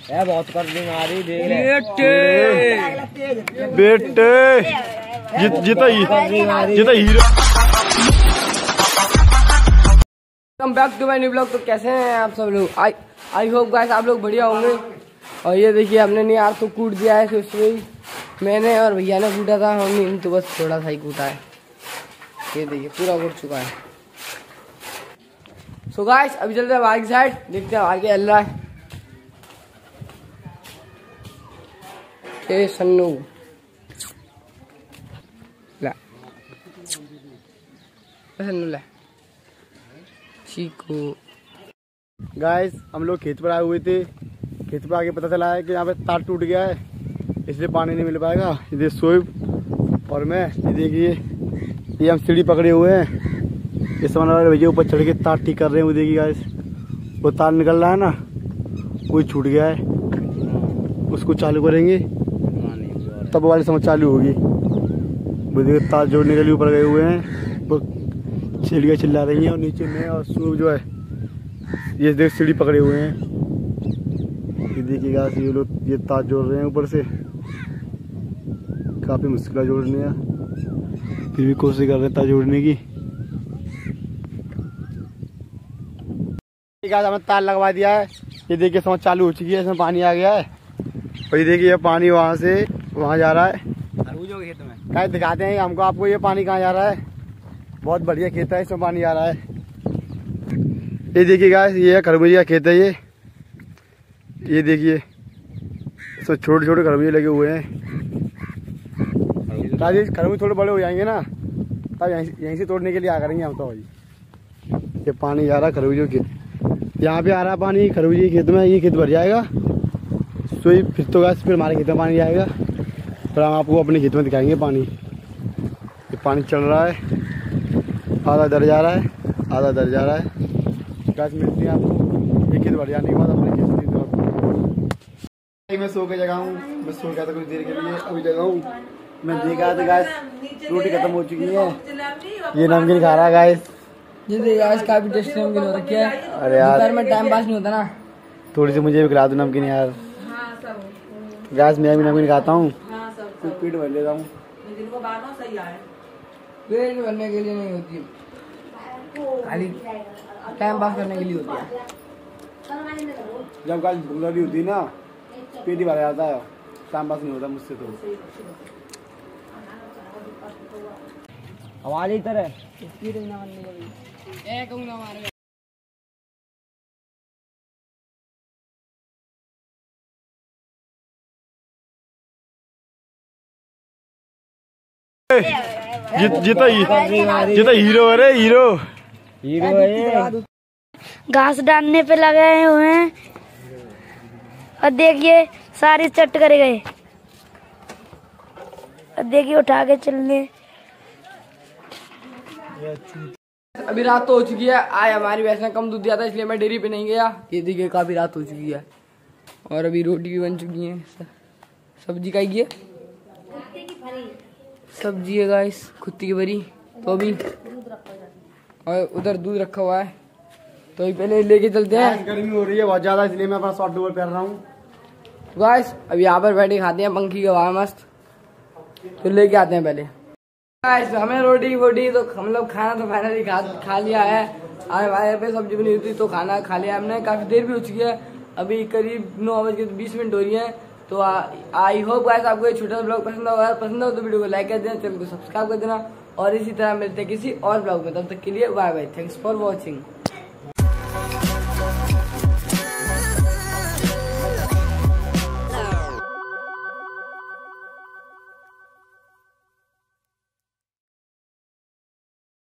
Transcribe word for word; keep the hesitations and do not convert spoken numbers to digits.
है बहुत कर दी मारी देख ले बेटे जीत जीता ही जीता hero. Welcome back to my new blog. तो कैसे हैं आप सब लोग? आई आई होप गाइस आप लोग बढ़िया होंगे। और ये देखिए हमने नहीं यार तो कूट दिया है सुबह ही, मैंने और भैया ने कूटा था, हमने तो बस थोड़ा सा ही कूटा है। ये देखिए पूरा कूट चुका है। सो गाइस अभी चलते हैं बाहर की साइड, देखते हैं आगे अल्लाह है। ए सन्नू ला सन्नू ला चीकू। गाइस हम लोग खेत पर आए हुए थे, खेत पर आके पता चला है कि यहाँ पे तार टूट गया है, इसलिए पानी नहीं मिल पाएगा। ये सोएब और मैं ये देखिए ये हम सीढ़ी पकड़े हुए हैं, इस सामान वाले भैया ऊपर चढ़ के तार ठीक कर रहे हैं। वो देखिए गाइस वो तार निकल रहा है ना, वो छूट गया है, उसको चालू करेंगे तब वाली समझ चालू होगी। वो देखिए तार जोड़ने के लिए ऊपर गए हुए हैं, वो सीढ़ियाँ चिल्ला रही हैं और नीचे में और सूब जो है ये देख सीढ़ी पकड़े हुए हैं। ये देखिएगा ये लोग ये तार जोड़ रहे हैं ऊपर से, काफ़ी मुश्किल है जोड़ने का, फिर भी कोशिश कर रहे हैं तार जोड़ने की। हमने तार लगवा दिया है, ये देखिए समझ चालू हो चुकी है, इसमें पानी आ गया है और ये देखिए पानी वहाँ से वहाँ जा रहा है। खेत में क्या दिखाते हैं हमको आपको ये पानी कहाँ जा रहा है। बहुत बढ़िया खेत है, इसमें पानी आ रहा है। ये देखिए गाइस ये खरबूजे का खेत है। ये ये देखिए इसमें छोटे छोटे खरबूजे लगे हुए हैं। राजेश खरबूजे थोड़े बड़े हो जाएंगे ना तब यहीं यहीं से तोड़ने के लिए आ करेंगे हम तो भाई। ये पानी जा रहा है खरबूजों के, यहाँ पे आ रहा है पानी खरबूजे के खेत में। ये खेत भर जाएगा तो ये फिर तो गाइस फिर हमारे खेत में पानी आएगा, फिर हम आपको अपने खेत में दिखाएंगे पानी। ये पानी चल रहा है, आधा दर जा रहा है आधा दर जा रहा है। गाइस मिलती है आपको एक खेत भर जाने के बाद अपने खेत में। मैं सो के जगह हूँ, मैं सो गया था कुछ देर के लिए, अभी जगह हूँ। मैं देखा था गाइस रोटी खत्म हो चुकी है, ये नमकीन खा रहा है गाइस। जी देखिए गाइस काफी टेस्टी नमकीन हो रखी है। अरे यार में टाइम पास नहीं होता ना, थोड़ी सी मुझे भी खिला दो नमकीन यार। गाइस मैं भी नमकीन खाता हूँ, पेट भर लेता हूँ। पेट भरने के लिए नहीं होती, खाली टाइम पास करने के लिए होती है। जब गाइस भूख लगी होती है ना पेट ही भर जाता है, टाइम पास नहीं होता मुझसे तो। हमारी तरह जीत जीता ही जीता हीरो। अरे हीरो हीरो है। घास डालने पे लगे हुए हैं और देखिए सारी चट कर गए और देखिए उठा के चलने। अभी रात तो हो चुकी है, आज हमारी भैंस ने कम दूध दिया था इसलिए मैं डेयरी पे नहीं गया। ये देखिए काफी रात हो चुकी है और अभी रोटी भी बन चुकी है। सब्जी का ही है, सब्जी है गाइस खुत्ती की भरी, तो अभी और उधर दूध रखा हुआ है तो अभी पहले लेके चलते हैं। गर्मी हो रही है बहुत ज्यादा, इसलिए मैं अपना शॉर्ट डोर पहन रहा हूँ। गाइस अभी यहाँ पर बैठे खाते हैं पंखी का हवा मस्त, तो लेके आते हैं पहले। गाइस हमें रोटी वोटी तो हम लोग खाना तो फाइनली खा खा लिया है। आज हमारे यहाँ पे सब्जी बनी हुई थी तो खाना खा लिया हमने, काफी देर भी हो चुकी है, अभी करीब नौ बज के बीस मिनट हो रही है। तो आई होप गाइस आपको ये छोटा सा ब्लॉग पसंद होगा, पसंद हो तो वीडियो को लाइक कर देना, चैनल को सब्सक्राइब कर देना और इसी तरह मिलते हैं किसी और ब्लॉग में। तब तक के लिए bye bye, thanks for watching.